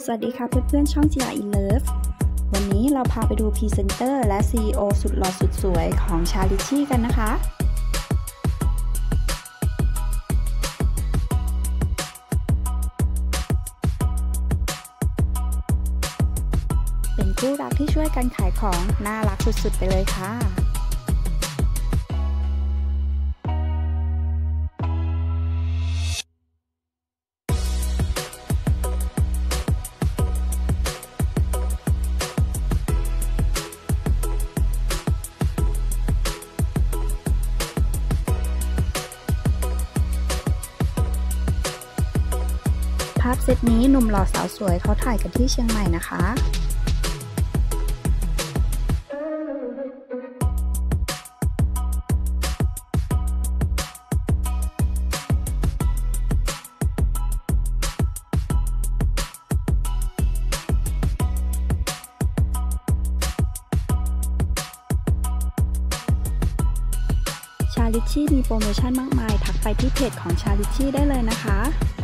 วัสดีค่ะเพื่อนๆช่อง GR in Love วันนี้เราพาไปดูพรีเซนเตอร์และ CEO สุดหล่อสุดสวยของชาลิชี่กันนะคะ เป็นคู่รักที่ช่วยกันขายของน่ารักสุดๆไปเลยค่ะภาพเซตนี้หนุ่มหล่อสาวสวยเขาถ่ายกันที่เชียงใหม่นะคะชาลิชี่มีโปรโมชั่นมากมายทักไปที่เพจของชาลิชี่ได้เลยนะคะ